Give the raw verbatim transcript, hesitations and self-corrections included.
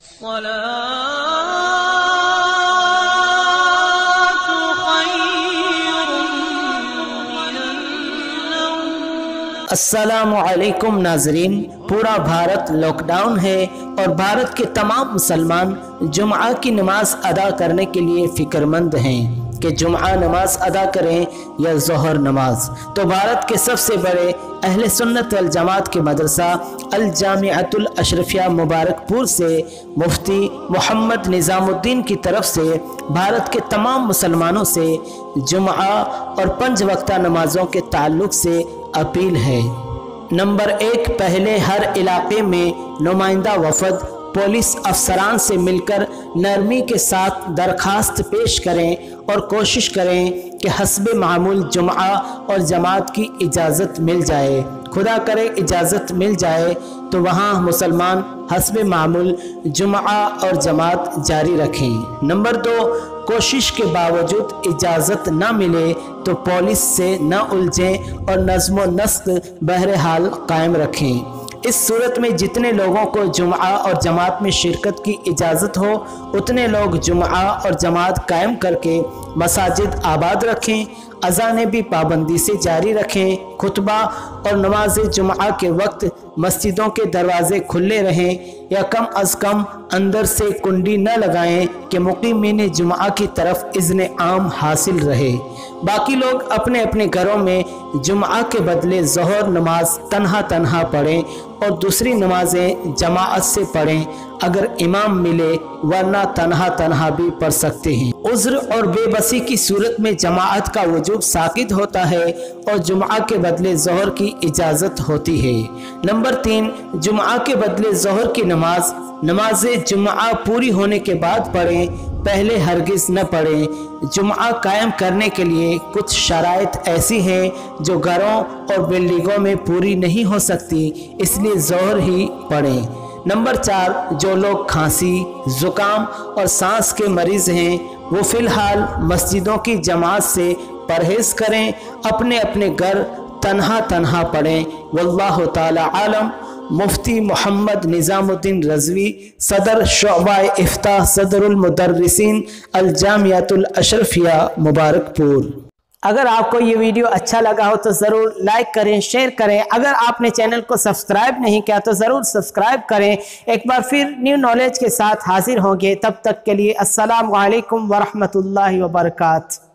السلام علیکم ناظرین، پورا بھارت لاک ڈاؤن ہے اور بھارت کے تمام مسلمان جمعہ کی نماز ادا کرنے کے لیے فکر مند ہیں کہ جمعہ نماز ادا کریں یا ظہر نماز۔ تو بھارت کے سب سے بڑے اہل سنت والجماعت کے مدرسہ الجامعۃ الاشرفیہ مبارک پور سے مفتی محمد نظام الدین کی طرف سے بھارت کے تمام مسلمانوں سے جمعہ اور پنج وقتہ نمازوں کے تعلق سے اپیل ہے۔ نمبر ایک، پہلے ہر علاقے میں نمائندہ وفد پولیس افسران سے مل کر نرمی کے ساتھ درخواست پیش کریں اور کوشش کریں کہ حسب معمول جمعہ اور جماعت کی اجازت مل جائے۔ خدا کرے اجازت مل جائے تو وہاں مسلمان حسب معمول جمعہ اور جماعت جاری رکھیں۔ نمبر دو، کوشش کے باوجود اجازت نہ ملے تو پولیس سے نہ الجھیں اور نظم و نسق بہرحال قائم رکھیں۔ اس صورت میں جتنے لوگوں کو جمعہ اور جماعت میں شرکت کی اجازت ہو اتنے لوگ جمعہ اور جماعت قائم کر کے مساجد آباد رکھیں، اذانیں بھی پابندی سے جاری رکھیں، خطبہ اور نماز جمعہ کے وقت مسجدوں کے دروازے کھلے رہیں یا کم از کم اندر سے کنڈی نہ لگائیں کہ مقیمین جمعہ کی طرف اذن عام حاصل رہے۔ باقی لوگ اپنے اپنے گھروں میں جمعہ کے بدلے ظہر نماز تنہا تنہا پڑھیں اور دوسری نمازیں جماعت سے پڑھیں اگر امام ملے، ورنہ تنہا تنہا بھی پڑھ سکتے ہیں۔ عذر اور بے بسی کی صورت میں جماعت کا وجوب ساقط ہوتا ہے اور جمعہ کے بدلے ظہر کی اجازت ہوتی ہے۔ نمبر تین، جمعہ کے بدلے ظہر کی نماز نماز جمعہ پوری ہونے کے بعد پڑھیں، پہلے ہرگز نہ پڑھیں۔ جمعہ قائم کرنے کے لیے کچھ شرائط ایسی ہیں جو گھروں اور بلڈنگوں میں پوری نہیں ہو سکتی، اس لیے ظہر ہی پڑھیں۔ نمبر چار، جو لوگ کھانسی، زکام اور سانس کے مریض ہیں وہ فی الحال مسجدوں کی جماعت سے پرہیز کریں، اپنے اپنے گھر تنہا تنہا پڑھیں۔ واللہ تعالی عالم۔ مفتی محمد نظام الدین رضوی، صدر شعبہ افتاء، صدر المدرسین، الجامعۃ الاشرفیہ مبارک پور۔ اگر آپ کو یہ ویڈیو اچھا لگا ہو تو ضرور لائک کریں، شیئر کریں۔ اگر آپ نے چینل کو سبسکرائب نہیں کیا تو ضرور سبسکرائب کریں۔ ایک بار پھر نیو نالج کے ساتھ حاضر ہوں گے، تب تک کے لیے السلام علیکم ورحمۃ اللہ وبرکاتہ۔